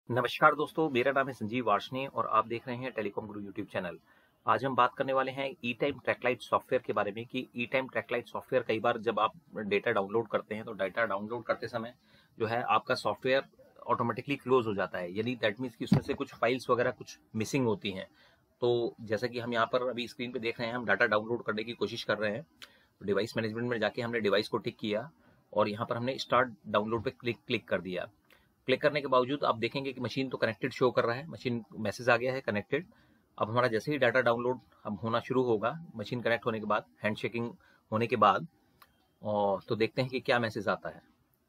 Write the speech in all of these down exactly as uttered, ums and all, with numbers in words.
नमस्कार दोस्तों, मेरा नाम है संजीव वार्ष्णेय और आप देख रहे हैं टेलीकॉम गुरु यूट्यूब चैनल। आज हम बात करने वाले हैं ई टाइम ट्रैकलाइट सॉफ्टवेयर के बारे में कि ई टाइम ट्रैकलाइट सॉफ्टवेयर कई बार जब आप डेटा डाउनलोड करते हैं तो डेटा डाउनलोड करते समय जो है आपका सॉफ्टवेयर ऑटोमेटिकली क्लोज हो जाता है, यानी दैट मीन्स कि उसमें से कुछ फाइल्स वगैरह कुछ मिसिंग होती हैं। तो जैसा कि हम यहाँ पर अभी स्क्रीन पे देख रहे हैं, हम डाटा डाउनलोड करने की कोशिश कर रहे हैं। डिवाइस मैनेजमेंट में जाके हमने डिवाइस को टिक किया और यहाँ पर हमने स्टार्ट डाउनलोड पे क्लिक क्लिक कर दिया। क्लिक करने के बावजूद आप देखेंगे कि मशीन तो कनेक्टेड शो कर रहा है, मशीन मैसेज आ गया है कनेक्टेड। अब हमारा जैसे ही डाटा डाउनलोड अब होना शुरू होगा मशीन कनेक्ट होने के बाद, हैंड शेकिंग होने के बाद, और तो देखते हैं कि क्या मैसेज आता है।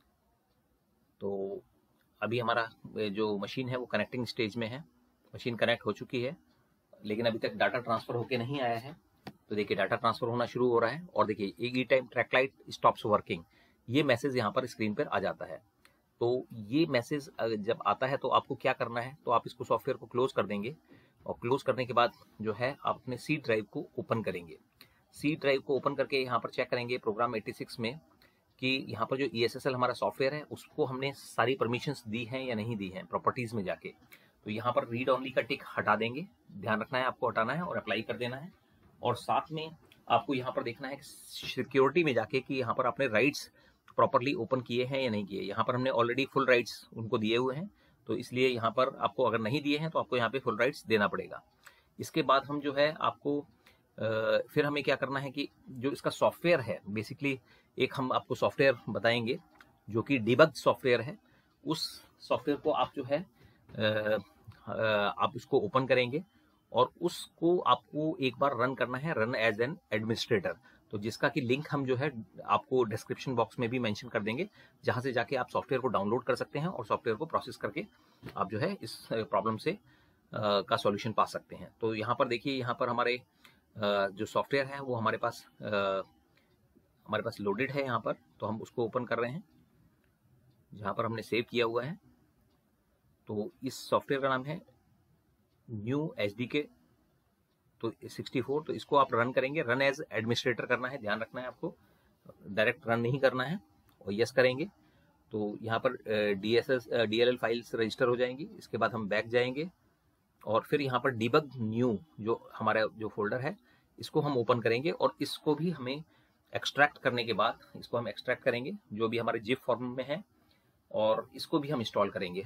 तो अभी हमारा जो मशीन है वो कनेक्टिंग स्टेज में है, मशीन कनेक्ट हो चुकी है लेकिन अभी तक डाटा ट्रांसफर होके नहीं आया है। तो देखिए डाटा ट्रांसफर होना शुरू हो रहा है और देखिए e time tracklite stops working, ये मैसेज यहाँ पर स्क्रीन पर आ जाता है। तो ये मैसेज जब आता है तो आपको क्या करना है, तो आप इसको सॉफ्टवेयर को क्लोज कर देंगे और क्लोज करने के बाद जो है आप अपने सी ड्राइव को ओपन करेंगे। सी ड्राइव को ओपन करके यहाँ पर चेक करेंगे प्रोग्राम छियासी में कि यहाँ पर जो ई एस एस एल हमारा सॉफ्टवेयर है उसको हमने सारी परमिशंस दी हैं या नहीं दी हैं। प्रॉपर्टीज में जाके तो यहाँ पर रीड ओनली का टिक हटा देंगे, ध्यान रखना है आपको, हटाना है और अप्लाई कर देना है। और साथ में आपको यहाँ पर देखना है सिक्योरिटी में जाके कि यहाँ पर आपने राइट्स प्रॉपर्ली ओपन किए हैं या नहीं किए। यहाँ पर हमने ऑलरेडी फुल राइट्स उनको दिए हुए हैं, तो इसलिए यहाँ पर आपको अगर नहीं दिए हैं तो आपको यहाँ पे फुल राइट्स देना पड़ेगा। इसके बाद हम जो है आपको आ, फिर हमें क्या करना है कि जो इसका सॉफ्टवेयर है, बेसिकली एक हम आपको सॉफ्टवेयर बताएंगे जो कि डिबग सॉफ्टवेयर है। उस सॉफ्टवेयर को आप जो है आ, आप उसको ओपन करेंगे और उसको आपको एक बार रन करना है, रन एज एन एडमिनिस्ट्रेटर। तो जिसका कि लिंक हम जो है आपको डिस्क्रिप्शन बॉक्स में भी मेंशन कर देंगे, जहां से जाके आप सॉफ्टवेयर को डाउनलोड कर सकते हैं और सॉफ्टवेयर को प्रोसेस करके आप जो है इस प्रॉब्लम से आ, का सॉल्यूशन पा सकते हैं। तो यहाँ पर देखिए, यहाँ पर हमारे आ, जो सॉफ्टवेयर है वो हमारे पास आ, हमारे पास लोडेड है यहाँ पर, तो हम उसको ओपन कर रहे हैं जहाँ पर हमने सेव किया हुआ है। तो इस सॉफ्टवेयर का नाम है न्यू एच डी के तो चौंसठ। तो इसको आप रन करेंगे, रन एज एडमिनिस्ट्रेटर करना है, ध्यान रखना है आपको, डायरेक्ट रन नहीं करना है। और यस करेंगे तो यहाँ पर D S S D L L files register हो जाएंगी। इसके बाद हम बैक जाएंगे और फिर यहाँ पर डिबग न्यू जो हमारा जो फोल्डर है इसको हम ओपन करेंगे और इसको भी हमें एक्सट्रैक्ट करने के बाद इसको हम एक्सट्रैक्ट करेंगे जो भी हमारे जिप फॉर्म में है, और इसको भी हम इंस्टॉल करेंगे।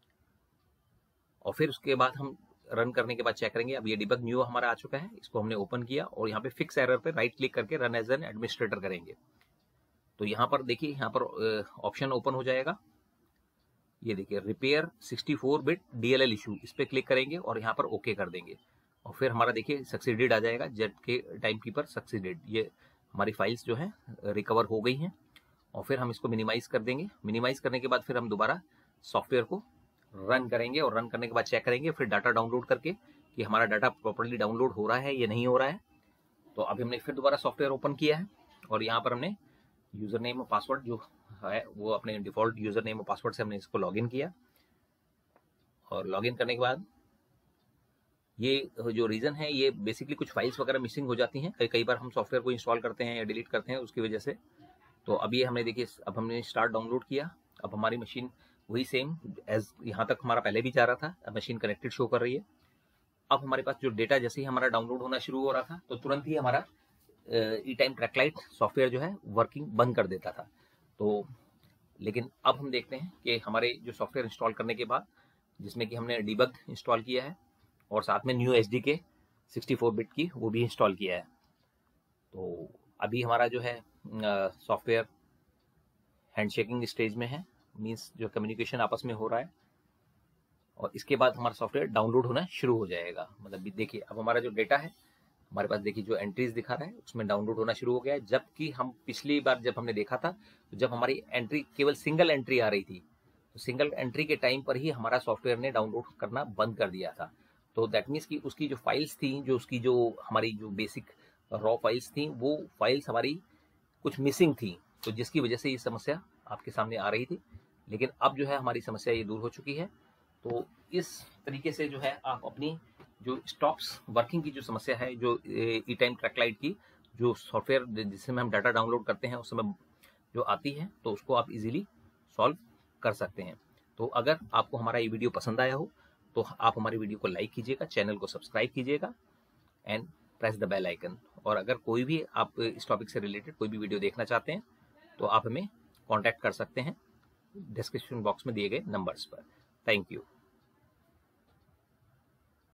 और फिर उसके बाद हम रन करने के बाद चेक करेंगे। अब ये डिबग न्यू हमारा आ चुका है, इसको हमने ओपन किया और यहाँ पे फिक्स एरर पे राइट क्लिक करके रन एज एन एडमिनिस्ट्रेटर करेंगे। तो यहाँ पर देखिए, यहाँ पर ऑप्शन ओपन हो जाएगा, ये देखिए repair sixty four bit D L L issue, इस पे क्लिक करेंगे और यहाँ पर ओके कर देंगे। और फिर हमारा देखिए सक्सीडेड आ जाएगा, जेट के टाइम कीपर सक्सीडेड, ये हमारी फाइल्स जो है रिकवर हो गई हैं। और फिर हम इसको मिनिमाइज कर देंगे। मिनिमाइज करने के बाद फिर हम दोबारा सॉफ्टवेयर को रन करेंगे और रन करने के बाद चेक करेंगे फिर डाटा डाउनलोड करके कि हमारा डाटा प्रॉपर्ली डाउनलोड हो रहा है या नहीं हो रहा है। तो अभी हमने फिर दोबारा सॉफ्टवेयर ओपन किया है और यहाँ पर हमने यूजर नेम और पासवर्ड जो है वो अपने डिफॉल्ट यूजर नेम और पासवर्ड से हमने इसको लॉगिन किया। और लॉगिन करने के बाद ये जो रीजन है, ये बेसिकली कुछ फाइल्स वगैरह मिसिंग हो जाती हैं। कई कई बार हम सॉफ्टवेयर को इंस्टॉल करते हैं या डिलीट करते हैं उसकी वजह से। तो अब ये हमने देखिए, अब हमने स्टार्ट डाउनलोड किया। अब हमारी मशीन वही सेम एज यहाँ तक हमारा पहले भी जा रहा था, अब मशीन कनेक्टेड शो कर रही है। अब हमारे पास जो डेटा जैसे ही हमारा डाउनलोड होना शुरू हो रहा था तो तुरंत ही हमारा ई टाइम ट्रैकलाइट सॉफ्टवेयर जो है वर्किंग बंद कर देता था। तो लेकिन अब हम देखते हैं कि हमारे जो सॉफ्टवेयर इंस्टॉल करने के बाद, जिसमें कि हमने डीबग इंस्टॉल किया है और साथ में new H D K sixty four bit की वो भी इंस्टॉल किया है, तो अभी हमारा जो है सॉफ्टवेयर हैंडशेकिंग स्टेज में है, मीन्स जो कम्युनिकेशन आपस में हो रहा है। और इसके बाद हमारा सॉफ्टवेयर डाउनलोड होना शुरू हो जाएगा। मतलब देखिए अब हमारा जो डेटा है हमारे पास, देखिए जो एंट्रीज दिखा रहा है उसमें डाउनलोड होना शुरू हो गया है। जबकि हम पिछली बार जब हमने देखा था तो जब हमारी एंट्री केवल सिंगल एंट्री आ रही थी, तो सिंगल एंट्री के टाइम पर ही हमारा सॉफ्टवेयर ने डाउनलोड करना बंद कर दिया था। तो दैट मीन्स कि उसकी जो फाइल्स थी, जो उसकी जो हमारी जो बेसिक रॉ फाइल्स थी, वो फाइल्स हमारी कुछ मिसिंग थी, तो जिसकी वजह से ये समस्या आपके सामने आ रही थी। लेकिन अब जो है हमारी समस्या ये दूर हो चुकी है। तो इस तरीके से जो है आप अपनी जो स्टॉप्स वर्किंग की जो समस्या है, जो ई टाइम ट्रैकलाइट की जो सॉफ्टवेयर जिससे हम डाटा डाउनलोड करते हैं उस समय जो आती है, तो उसको आप इजीली सॉल्व कर सकते हैं। तो अगर आपको हमारा ये वीडियो पसंद आया हो तो आप हमारी वीडियो को लाइक कीजिएगा, चैनल को सब्सक्राइब कीजिएगा and press the bell icon. और अगर कोई भी आप इस टॉपिक से रिलेटेड कोई भी वीडियो देखना चाहते हैं तो आप हमें कॉन्टैक्ट कर सकते हैं डिस्क्रिप्शन बॉक्स में दिए गए नंबर्स पर। Thank you.